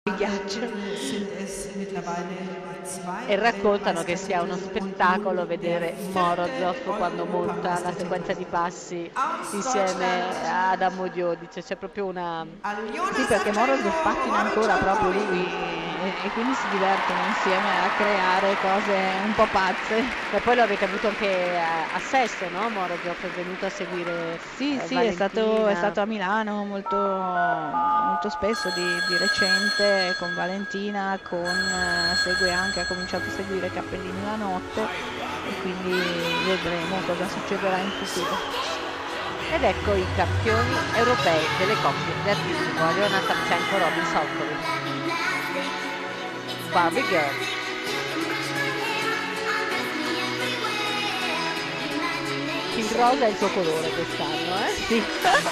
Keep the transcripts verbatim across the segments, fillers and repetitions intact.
il ghiaccio. sind es mittlerweile zwei E raccontano che sia uno spettacolo vedere Morozov quando monta la sequenza di passi insieme ad Amodeo, dice c'è proprio una... Sì, perché Morozov pattina ancora proprio lui e, e quindi si divertono insieme a creare cose un po' pazze. E poi lo avete avuto anche a, a Sesto, no? Morozov è venuto a seguire Sì, eh, sì, è stato, è Valentina. stato a Milano molto, molto spesso di, di recente con Valentina, con, eh, segue anche, ha cominciato a seguire Cappellini la notte e quindi vedremo cosa succederà in futuro. Ed ecco i campioni europei delle coppie di artistico, Aliona Savchenko, Robin Solkovic. Barbie Girl. Il rosa è il suo colore quest'anno, eh? Sì.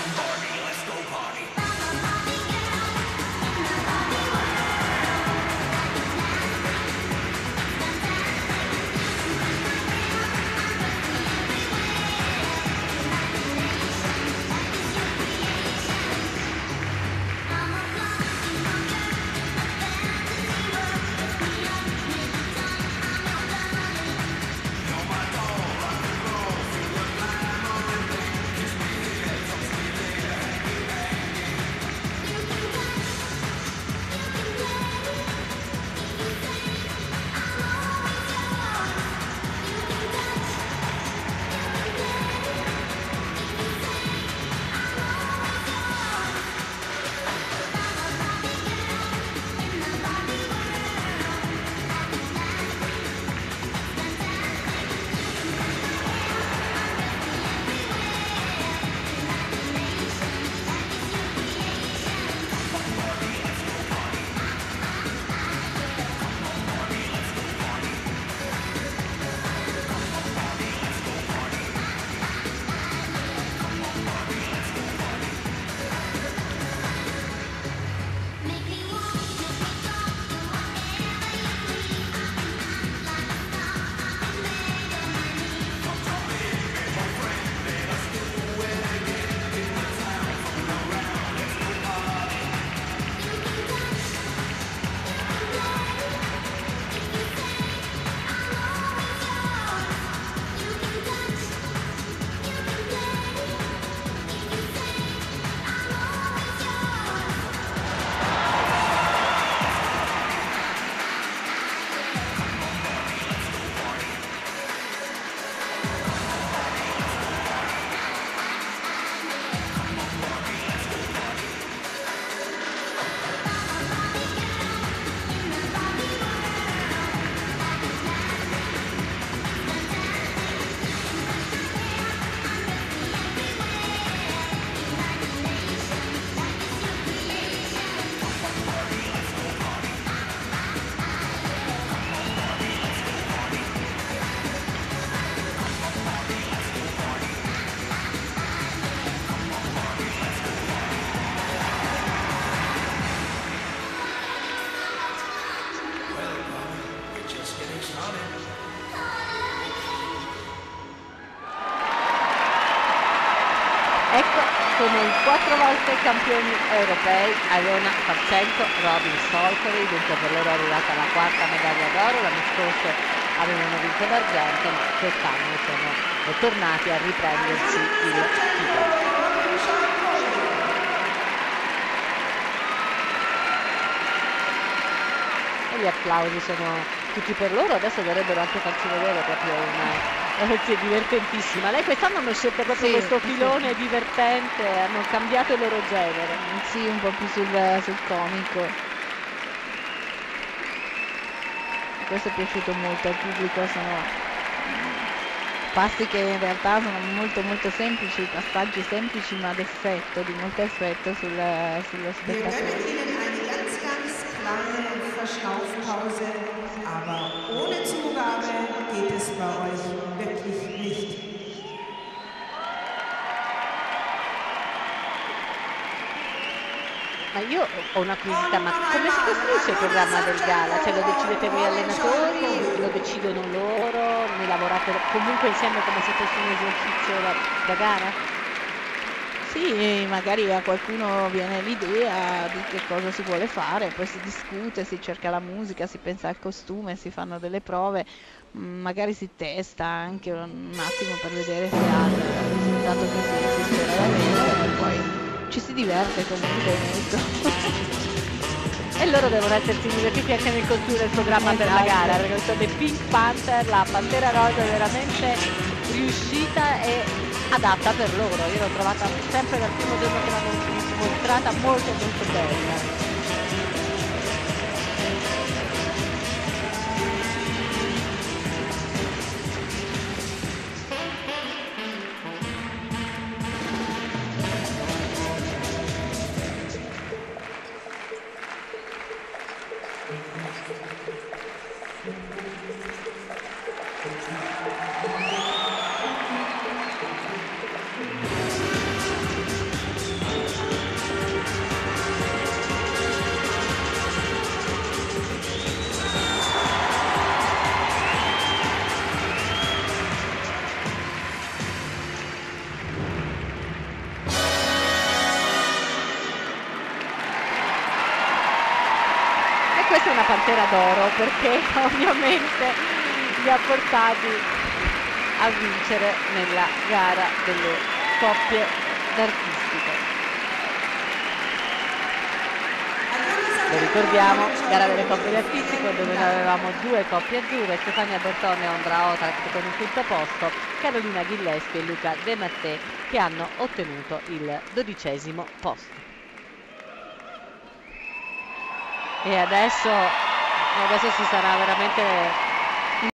Ecco, sono i quattro volte campioni europei, Aliona Savchenko, Robin Solkovic, dunque per loro è arrivata la quarta medaglia d'oro, l'anno scorso avevano vinto d'argento, ma quest'anno sono tornati a riprendersi il titolo. E gli applausi sono tutti per loro, adesso dovrebbero anche farci vedere proprio una... Sì, è divertentissima. Lei quest'anno hanno scelto proprio Sì, questo sì. filone divertente, hanno cambiato il loro genere. Sì, un po' più sul, sul comico. Questo è piaciuto molto al pubblico, sono passi che in realtà sono molto molto semplici, passaggi semplici ma d'effetto, di molto effetto sul, sullo Wir spettatore. gönnen Ihnen eine ganz, ganz kleine Verschnaufpause, aber ohne Zugabe geht es bei euch wirklich nicht. Ma io ho una curiosità, ma come si costruisce il programma del gala? Cioè lo decidete voi allenatori, lo decidono loro, ne lavorate comunque insieme come se fosse un esercizio da, da gara? Sì, magari a qualcuno viene l'idea di che cosa si vuole fare, poi si discute, si cerca la musica, si pensa al costume, si fanno delle prove, mm, magari si testa anche un attimo per vedere se ha il risultato che si, si spera d'avere, e poi ci si diverte comunque molto. E loro devono essersi divertiti anche nel costruire il programma per la Esatto. gara, perché sono dei Pink Panther, la Pantera Rosa è veramente riuscita e adatta per loro. Io l'ho trovata sempre dal primo giorno che l'hanno mostrata molto molto bella. Questa è una pantera d'oro perché ovviamente li ha portati a vincere nella gara delle coppie d'artistico. Lo ricordiamo, gara delle coppie d'artistico dove noi avevamo due coppie azzurre, Stefania Bertone e Ondra Otak con il quinto posto, Carolina Ghilleschi e Luca De Mattei che hanno ottenuto il dodicesimo posto. E adesso, adesso si sarà veramente